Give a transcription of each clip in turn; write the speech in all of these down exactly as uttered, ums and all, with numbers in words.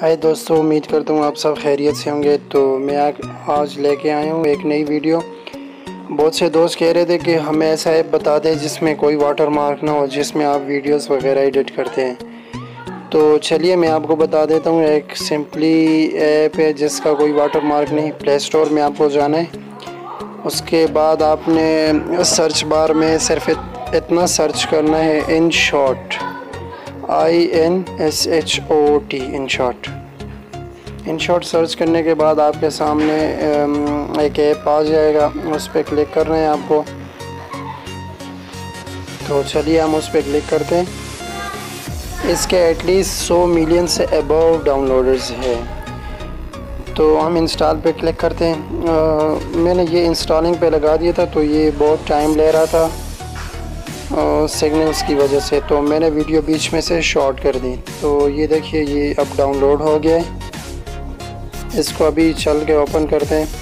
हाय दोस्तों, उम्मीद करता हूँ आप सब खैरियत से होंगे। तो मैं आज लेके आया हूँ एक नई वीडियो। बहुत से दोस्त कह रहे थे कि हमें ऐसा ऐप बता दें जिसमें कोई वाटर मार्क ना हो, जिसमें आप वीडियोस वगैरह एडिट करते हैं। तो चलिए मैं आपको बता देता हूँ। एक सिंपली ऐप है जिसका कोई वाटर मार्क नहीं। प्ले स्टोर में आपको जाना है, उसके बाद आपने सर्च बार में सिर्फ इतना सर्च करना है, InShot, I N S H O T, InShot. InShot search करने के बाद आपके सामने एक ऐप आ जाएगा, उस पर क्लिक करना है आपको। तो चलिए हम उस पर क्लिक करते हैं। इसके एटलीस्ट सौ मिलियन से अबव डाउनलोडर्स है। तो हम इंस्टॉल पे क्लिक करते हैं। आ, मैंने ये इंस्टॉलिंग पे लगा दिया था, तो ये बहुत टाइम ले रहा था सिग्नल्स की वजह से, तो मैंने वीडियो बीच में से शॉर्ट कर दी। तो ये देखिए, ये अब डाउनलोड हो गया है। इसको अभी चल के ओपन करते हैं।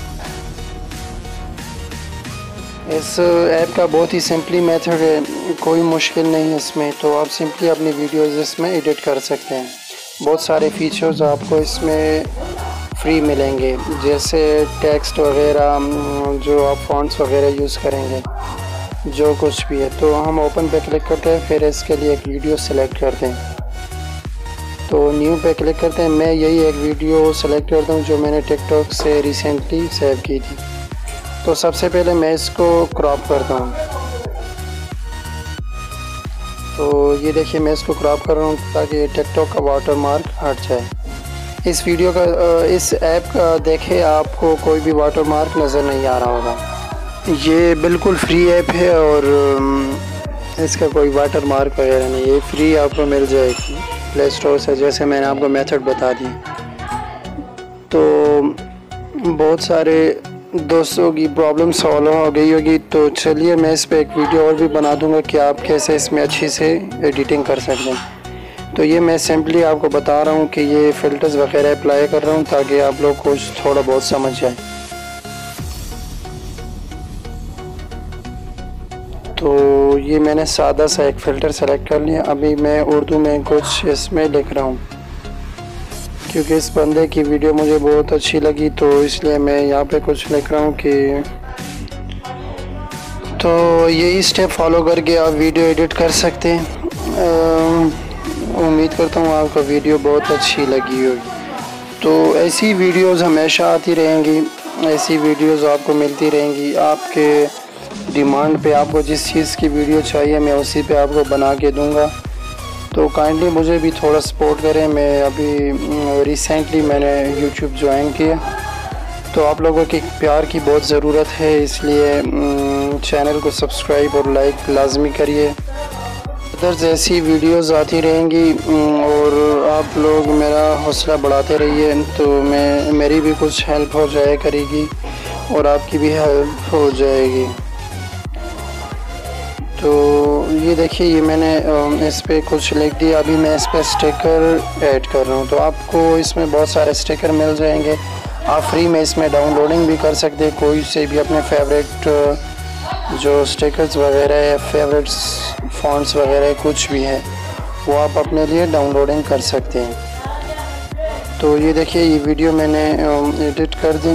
इस ऐप का बहुत ही सिंपली मेथड है, कोई मुश्किल नहीं है इसमें। तो आप सिंपली अपनी वीडियोस इसमें एडिट कर सकते हैं। बहुत सारे फीचर्स आपको इसमें फ्री मिलेंगे, जैसे टेक्स्ट वगैरह, जो आप फॉन्ट्स वगैरह यूज़ करेंगे, जो कुछ भी है। तो हम ओपन पे क्लिक करते हैं, फिर इसके लिए एक वीडियो सेलेक्ट करते हैं। तो न्यू पे क्लिक करते हैं। मैं यही एक वीडियो सेलेक्ट करता हूँ जो मैंने टिकटॉक से रिसेंटली सेव की थी। तो सबसे पहले मैं इसको क्रॉप करता हूँ। तो ये देखिए, मैं इसको क्रॉप कर रहा हूँ ताकि टिकटॉक का वाटर मार्क हट जाए। इस वीडियो का, इस ऐप का देखे आपको कोई भी वाटर मार्क नज़र नहीं आ रहा होगा। ये बिल्कुल फ्री ऐप है और इसका कोई वाटर मार्क वगैरह नहीं, ये फ्री आपको मिल जाएगी प्ले स्टोर से, जैसे मैंने आपको मेथड बता दी। तो बहुत सारे दोस्तों की प्रॉब्लम सॉल्व हो गई होगी। तो चलिए मैं इस पर एक वीडियो और भी बना दूंगा कि आप कैसे इसमें अच्छी से एडिटिंग कर सकते हैं। तो ये मैं सिंपली आपको बता रहा हूँ कि ये फ़िल्टर्स वगैरह अप्लाई कर रहा हूँ ताकि आप लोग को थोड़ा बहुत समझ जाए। तो ये मैंने सादा सा एक फ़िल्टर सेलेक्ट कर लिया। अभी मैं उर्दू में कुछ इसमें लिख रहा हूँ, क्योंकि इस बंदे की वीडियो मुझे बहुत अच्छी लगी, तो इसलिए मैं यहाँ पे कुछ लिख रहा हूँ कि तो यही स्टेप फॉलो करके आप वीडियो एडिट कर सकते हैं। उम्मीद करता हूँ आपको वीडियो बहुत अच्छी लगी होगी। तो ऐसी वीडियोज़ हमेशा आती रहेंगी, ऐसी वीडियोज़ आपको मिलती रहेंगी। आपके डिमांड पे, आपको जिस चीज़ की वीडियो चाहिए मैं उसी पे आपको बना के दूंगा। तो काइंडली मुझे भी थोड़ा सपोर्ट करें। मैं अभी रिसेंटली मैंने यूट्यूब ज्वाइन किया, तो आप लोगों के प्यार की बहुत ज़रूरत है, इसलिए चैनल को सब्सक्राइब और लाइक लाजमी करिए। अदर ऐसी वीडियोस आती रहेंगी और आप लोग मेरा हौसला बढ़ाते रहिए, तो मैं मेरी भी कुछ हेल्प हो जाए करेगी और आपकी भी हेल्प हो जाएगी। तो ये देखिए, ये मैंने इस पर कुछ लिख दिया। अभी मैं इस पर स्टिकर ऐड कर रहा हूँ। तो आपको इसमें बहुत सारे स्टिकर मिल जाएंगे। आप फ्री में इसमें डाउनलोडिंग भी कर सकते हैं, कोई से भी अपने फेवरेट जो स्टिकर्स वगैरह है, फेवरेट्स फॉन्ट्स वगैरह कुछ भी है, वो आप अपने लिए डाउनलोडिंग कर सकते हैं। तो ये देखिए, ये वीडियो मैंने एडिट कर दी।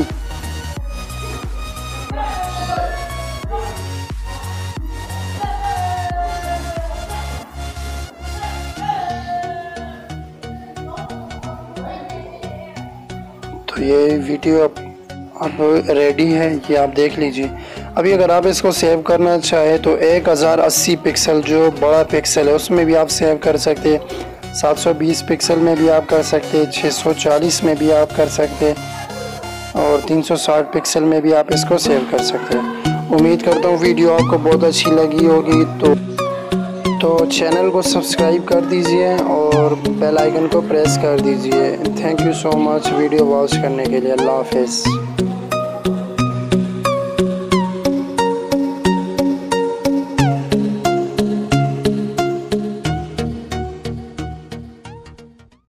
तो ये वीडियो अब अब रेडी है, ये आप देख लीजिए। अभी अगर आप इसको सेव करना चाहें तो एक हज़ार अस्सी पिक्सल जो बड़ा पिक्सल है उसमें भी आप सेव कर सकते हैं, सात सौ बीस पिक्सल में भी आप कर सकते हैं, छः सौ चालीस में भी आप कर सकते हैं और तीन सौ साठ पिक्सल में भी आप इसको सेव कर सकते हैं। उम्मीद करता हूँ वीडियो आपको बहुत अच्छी लगी होगी। तो तो चैनल को सब्सक्राइब कर दीजिए और बेल आइकन को प्रेस कर दीजिए। Thank you so much video watch करने के लिए। अल्लाह हाफ़िज़।